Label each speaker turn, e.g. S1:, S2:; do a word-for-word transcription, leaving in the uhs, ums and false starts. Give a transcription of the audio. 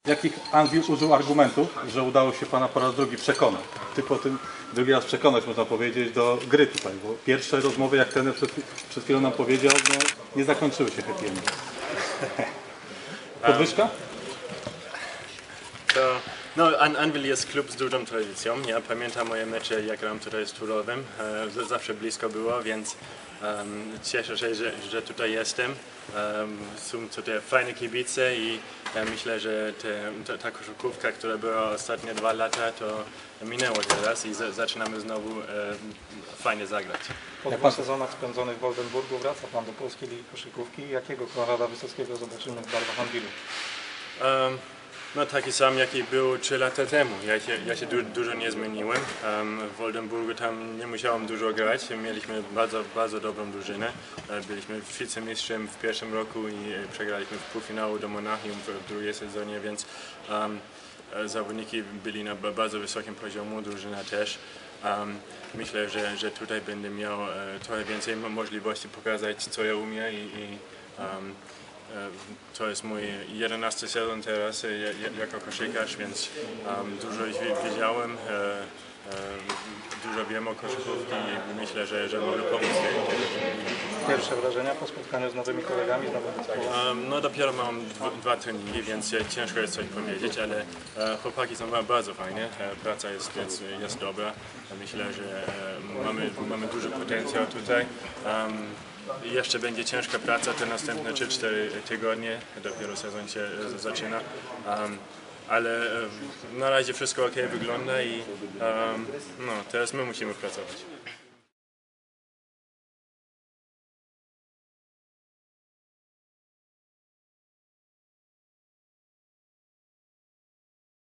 S1: Jakich Anvil użył argumentów, że udało się Pana po raz drugi przekonać? Ty po tym drugi raz przekonać, można powiedzieć, do gry tutaj, bo pierwsze rozmowy, jak ten przed, przed chwilą nam powiedział, no, nie zakończyły się happy endem. Podwyżka?
S2: To, no, An Anvil jest klub z dużą tradycją. Ja pamiętam moje mecze, jak gram tutaj z Turowem. E, zawsze blisko było, więc um, cieszę się, że, że tutaj jestem. Um, są tutaj fajne kibice i ja myślę, że te, ta, ta koszykówka, która była ostatnie dwa lata, to minęło teraz i z, zaczynamy znowu e, fajnie zagrać.
S3: Po dwóch sezonach spędzonych w Oldenburgu wraca Pan do polskiej ligi koszykówki. Jakiego Konrada Wysockiego zobaczymy w barwach Anvilu?
S2: Um, no taki sam jaki był trzy lata temu. Ja się, ja się du dużo nie zmieniłem. Um, w Oldenburgu tam nie musiałem dużo grać. Mieliśmy bardzo, bardzo dobrą drużynę. Byliśmy wicemistrzem w pierwszym roku i przegraliśmy w półfinału do Monachium w drugiej sezonie, więc um, zawodniki byli na bardzo wysokim poziomie, drużyna też. Um, myślę, że, że tutaj będę miał e, trochę więcej możliwości pokazać, co ja umiem i, i um, to jest mój jedenasty sezon teraz jako koszykarz, więc um, dużo już wiedziałem, e, e, dużo wiem o koszykówce i myślę, że, że mogę pomóc tej
S3: Pierwsze wrażenia po spotkaniu z nowymi kolegami z nowym zespołem?
S2: um, No dopiero mam dwa, dwa treningi, więc ciężko jest coś powiedzieć, ale e, chłopaki są bardzo fajne, e, praca jest, jest, jest dobra. Myślę, że e, mamy, mamy duży potencjał tutaj. Um, Jeszcze będzie ciężka praca te następne trzy cztery tygodnie, dopiero sezon się zaczyna, um, ale um, na razie wszystko ok wygląda i um, no, teraz my musimy pracować.